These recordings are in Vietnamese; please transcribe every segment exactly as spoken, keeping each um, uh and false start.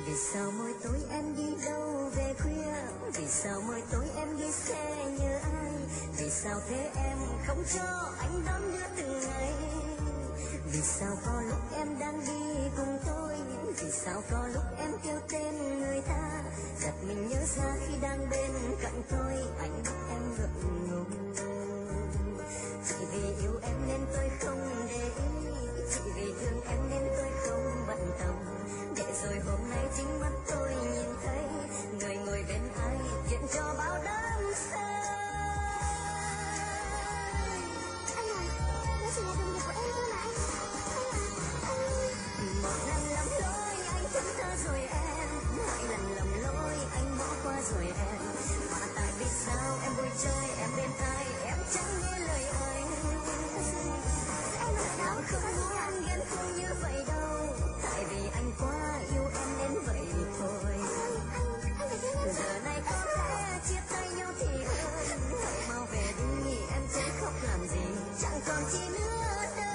Vì sao mỗi tối em đi đâu về khuya? Vì sao mỗi tối em đi xe nhớ ai? Vì sao thế em không cho anh đón đưa từng ngày? Vì sao có lúc em đang đi cùng tôi? Vì sao có lúc em kêu tên người ta? Giật mình nhớ ra khi đang bên cạnh tôi, anh biết em ngượng ngùng. Chỉ vì yêu em nên tôi không để ý, chỉ vì thương em nên tôi không bận tâm. Để rồi hôm nay chính mắt tôi nhìn thấy người ngồi bên ai chuyện cho bao đắm say. Anh à, nó chỉ là đồng nghiệp của em thôi mà anh. Một lần lầm lỗi anh thức ta rồi em, hai lần lầm lỗi anh bỏ qua rồi em. Mà tại vì sao em vui chơi em bên ai em chẳng nghe lời anh. Em ở Nào đâu không muốn anh ghen không như vậy đâu, tại vì anh quá yêu em nên vậy thôi. Anh, anh phải thương em. Giờ này có lẽ chia tay nhau thì hơn, hãy mau về đi em chứ khóc làm gì, chẳng còn chi nữa đâu.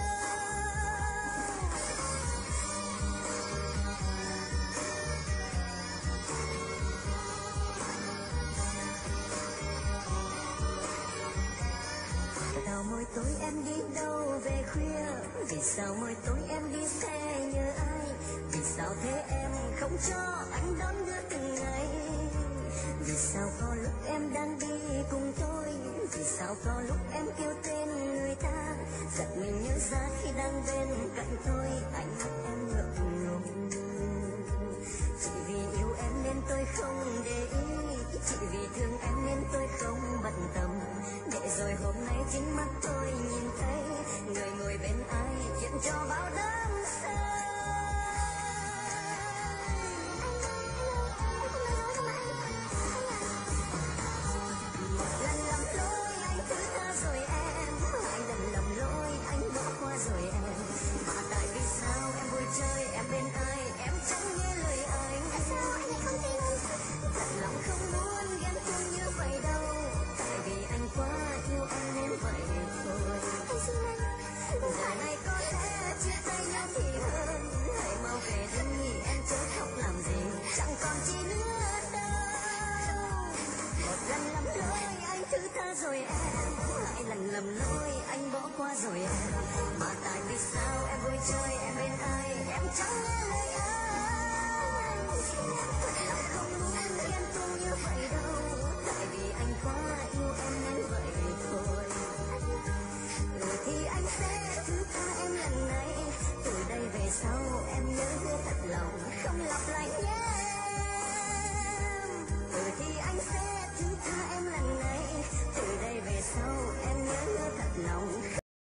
Sao mỗi tối em đi đâu về khuya? Vì sao mỗi tối em đi xe nhớ ai? Vì sao thế em không cho anh đón đưa từng ngày? Vì sao có lúc em đang đi cùng tôi? Vì sao có lúc em kêu tên người ta? Giật mình nhớ ra khi đang bên cạnh tôi, anh biết em ngượng ngùng. Chỉ vì yêu em nên tôi không để ý, chỉ vì thương em nên tôi không bận tâm. Để rồi hôm nay chính mắt tôi nhìn thấy người ngồi bên ai chuyện cho bao đắm say. Một lần lầm lỗi anh thứ tha rồi em, hai lần lầm lỗi anh bỏ qua rồi em. Mà tại vì sao em vui chơi em bên ai em chẳng nghe lời anh. Tại sao anh lại không tin em? Thật lòng không muốn ghen tuông như vậy đâu, tại vì anh quá yêu em nên vậy thôi. Anh xin anh, đừng Giờ phải. này có lẽ chia tay nhau thì hơn, hãy mau về đi em chớ khóc làm gì, chẳng còn chi nữa đâu. Một lần lầm lỗi anh thứ tha rồi em, hai lần lầm lỗi anh bỏ qua rồi em. Mà tại vì sao em vui chơi em bên ai em chẳng nghe lời anh. Thật lòng không muốn ghen tuông như vậy đâu, tại vì anh quá yêu em nên vậy thôi. Ừ thì anh sẽ thứ tha em lần này, từ đây về sau em nhớ hứa thật lòng không lặp lại nhé em. Ừ thì anh sẽ thứ tha em lần này, từ đây về sau em nhớ hứa thật lòng.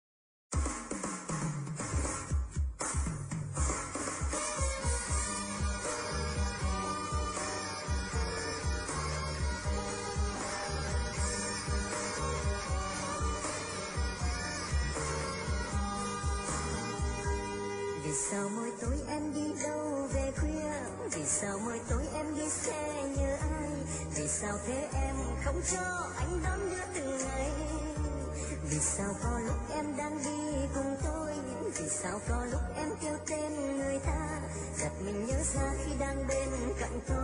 Vì sao mỗi tối em đi đâu về khuya? Vì sao mỗi tối em đi xe nhớ ai? Vì sao thế em không cho anh đón đưa từng ngày? Vì sao có lúc em đang đi cùng tôi? Vì sao có lúc em kêu tên người ta? Giật mình nhớ ra khi đang bên cạnh tôi.